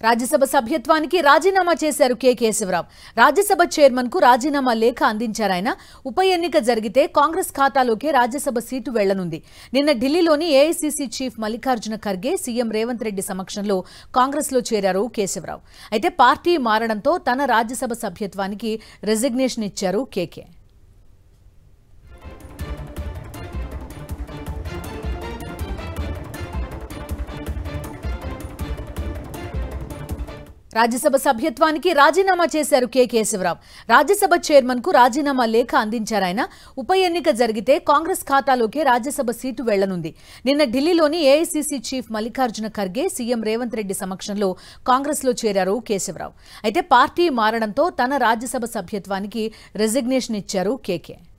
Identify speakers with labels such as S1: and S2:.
S1: రాజ్యసభ సభ్యత్వానికి రాజీనామా చేశారు కె కేశవరావు. రాజ్యసభ చైర్మన్ కు రాజీనామా లేఖ అందించారాయన. ఉప ఎన్నిక జరిగితే కాంగ్రెస్ ఖాతాలోకే రాజ్యసభ సీటు వెళ్లనుంది. నిన్న ఢిల్లీలోని AICC chief Mallikarjuna Kharge, CM Revanth Reddy సమక్షంలో కాంగ్రెస్ లో చేరారు కేశవరావు. అయితే పార్టీ మారడంతో తన రాజ్యసభ సభ్యత్వానికి రెసిగ్నేషన్ ఇచ్చారు కేకే. రాజ్యసభ సభ్యత్వానికి రాజీనామా చేశారు కె కేశవరావు. రాజ్యసభ చైర్మన్ కు రాజీనామా లేఖ అందించారాయన. ఉప ఎన్నిక జరిగితే కాంగ్రెస్ ఖాతాలోకే రాజ్యసభ సీటు వెళ్లనుంది. నిన్న ఢిల్లీలోని AICC chief Mallikarjuna Kharge, CM Revanth Reddy సమక్షంలో కాంగ్రెస్ లో చేరారు కేశవరావు. అయితే పార్టీ మారడంతో తన రాజ్యసభ సభ్యత్వానికి రెసిగ్నేషన్ ఇచ్చారు కేకే.